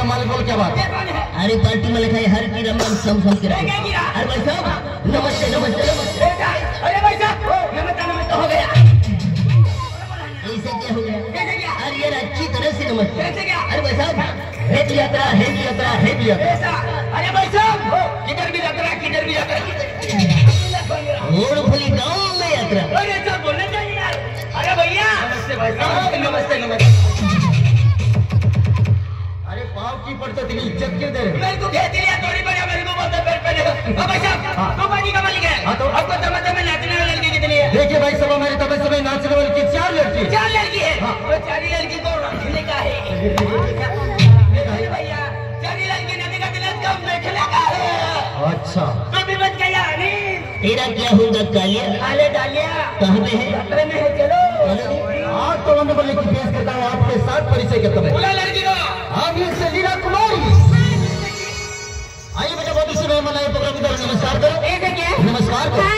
मालिक बोल क्या बात? अरे पार्टी में लिखा है हर की रमन सम सम के रहे। अरे भाई साहब नमस्ते नमस्ते नमस्ते। अरे भाई साहब नमस्ते नमस्ते हो गया। ऐसे क्या हो गया? अरे यार अच्छी तरह से नमस्ते। कैसे क्या? अरे भाई साहब हेड यात्रा हेड यात्रा हेड यात्रा। अरे भाई साहब किधर भी यात्रा किधर भी यात्रा। मूंगफली गाँव में यात्रा। अरे साहब बोलना चाहिए यार। अरे भैया नमस्ते भाई साहब नमस्ते नमस्ते। अरे पाव की पड़ता तेरी इज्जत क्यों दे रहे? मेरे को कह दिया थोड़ी बढ़िया मेरे को बोलते पेट पे। भाई साहब तो पार्टी का मालिक है। तो आपको तमाशा में नाचने वाली लड़की कितनी है? देखिए भाई साहब हमारे तमाशे में नाचने वाली की 4 लड़की। 4 लड़की है। वो 4 लड़की को रखने का है। भैया 4 लड़की नदी का तिलक कम देखने का है। अच्छा तो भी बच गया नहीं। तेरा क्या होगा कालिया? आले डालिया कहाँ पे है? यात्रा में है। चलो आज तो वनडरफुल की पेश करता हूँ आपके साथ परिचय करता हूँ। बुला लड़की को। आप ये सलीला कुमारी। आइए बेटा बहुत इसी में मनाए प्रोग्राम की तरफ नमस्कार करो। नमस्कार करो।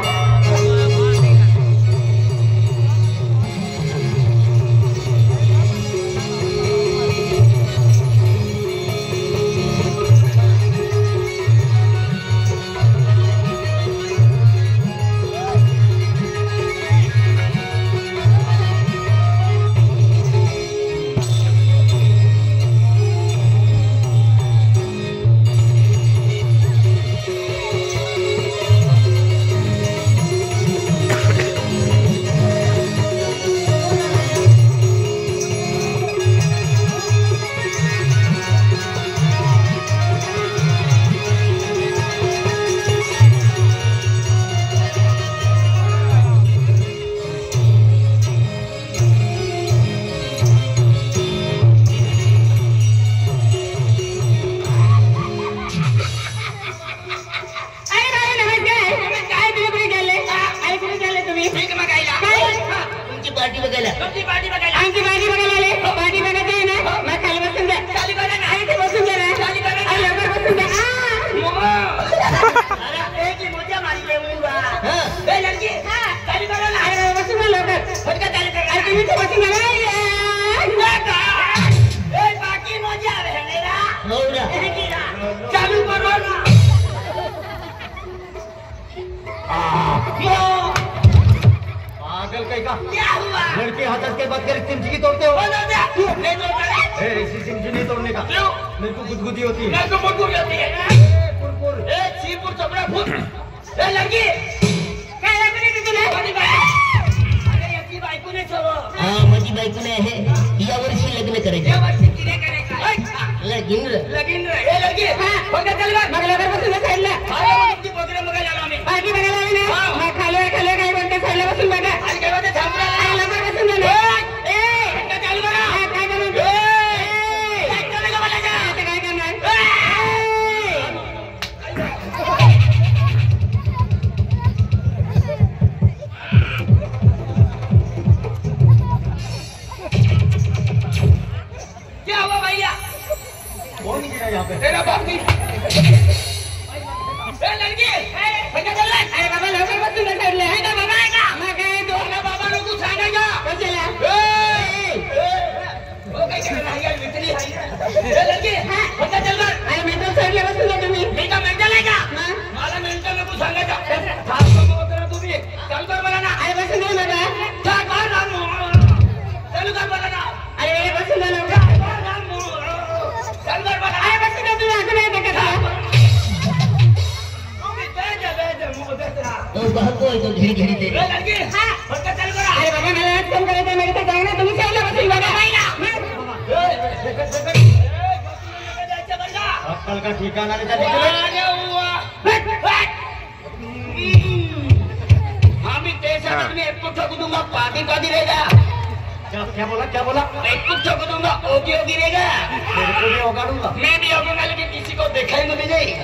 चालू करो ना। पागल कहीं का क्या हुआ? लड़के हाथ के बाद कर सिमजी तोड़ते हो? नहीं तोड़ता। ऐसी सिमजी नहीं तोड़ने का। क्यों? मेरे को गुदगुदी होती है। मेरे को मुड़गुड़ होती है। कुरकुर चीपुर चपड़ा फुट। लड़की क्या लड़की की तूने? अरे याची बायको ने छोड़ो। हाँ माझी बायको ने है या वर्षी लग्न करायचं. या वर्षी किने करायचं? लगीन हे लड़की बघा चल बघ बघल्यावर बसून साईडला. अरे किती प्रोग्राम बघायला आलो आम्ही. पार्टी बघायला आलो ना. मग खाली काय म्हणते साईडला बसून बघा. आणि काय म्हणते थांबला. अरे लवकर बसून जा. घंटा चालू करा. काय करणार? काय करणार बोलायचं? आता काय करणार? क्या हुआ भैया? कौन गिरा यहाँ पे? तेरा बाप नहीं। लड़की भैया चल रहा है। अरे बाबा लवकर बस तुझे साइड ले. ना बाबा आएगा. मैं कहे दो ना बाबा लोग कुछ आएगा. कौन चला? वो कहीं चल रहा है यार इतनी है. लड़की भैया चल रहा. अरे मैं तो साइड ले बस तुझे तुम्ही. नहीं तो मैं चलेगा. मला मेंटल नको सांगायचा. थांब मग जरा तुम्ही चालू कर मला ना. अरे बस नाही मला. थांब कर ना. चालू कर मला ना. अरे बस ना लवकर. चालू कर मला. अरे बस ना तुम्ही असं नाही देखत. तो बहको है तो घेरी घेरी दे. लड़की बंद चालू करा. अरे बाबा मला आज काम करायचं मेरे साथ जाना तुम्ही साइडला बसून बघा. अक्कल का ठिकाना नहीं आम्ही तेज आदमी एक को ठोक दूंगा. पार्टी पार्टी रहेगा. क्या बोला क्या बोला? एक को ठोक दूंगा. ओगी ओगी रहेगा. तेरे को भी उगाड़ूंगा. मैं भी ओगूंगा लेकिन किसी को देखा ही नहीं जाए.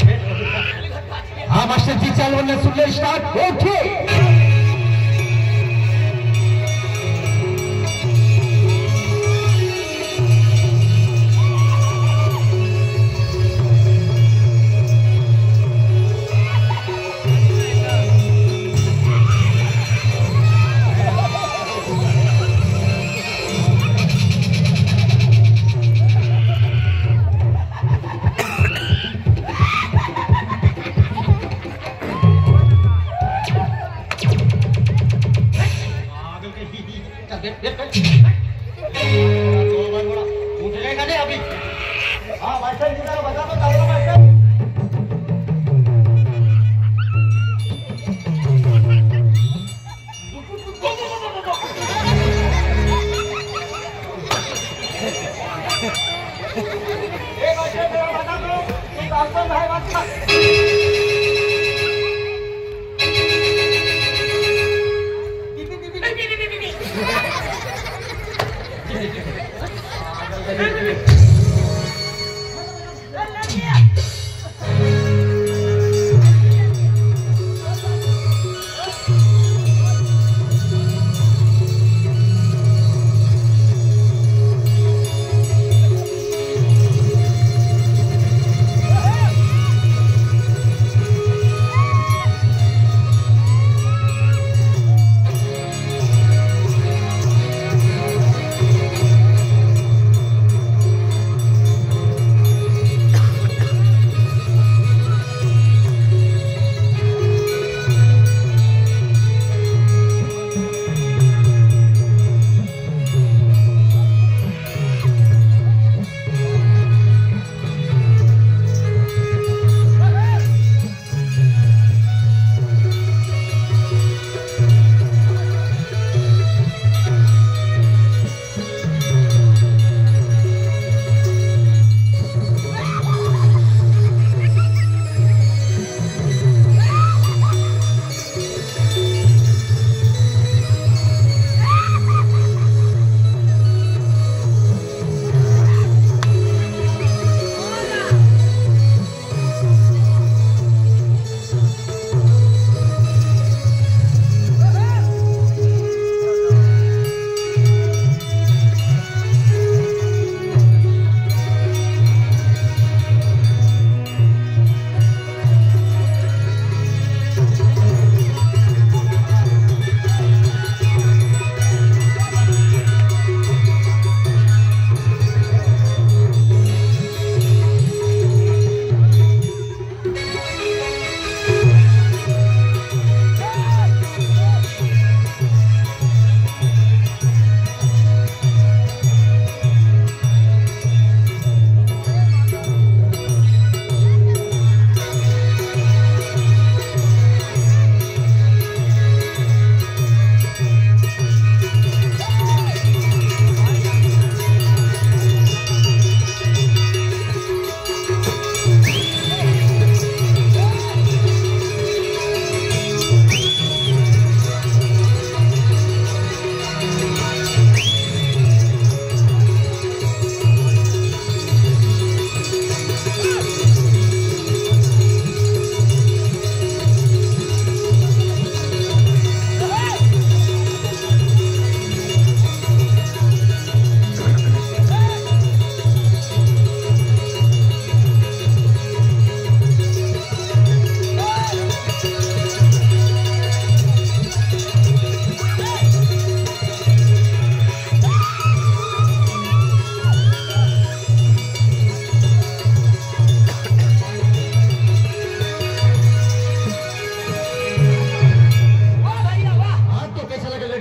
हाँ मास्टर जी चाल वरना सुन ले स्टार्ट. ओके एक बच्चे को बता दो कि आपको है बच्चा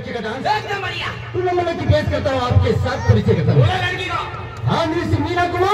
टूर्नामेंट की पेश करता हूँ आपके साथ परिचय करता हूँ। लड़की का हाँ मिस मीना कुमार